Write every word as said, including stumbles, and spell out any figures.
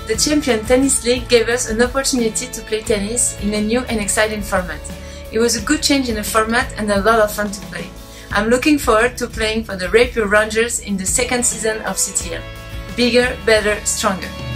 The Champion Tennis League gave us an opportunity to play tennis in a new and exciting format. It was a good change in the format and a lot of fun to play. I'm looking forward to playing for the Raipur Rangers in the second season of C T L. Bigger, better, stronger.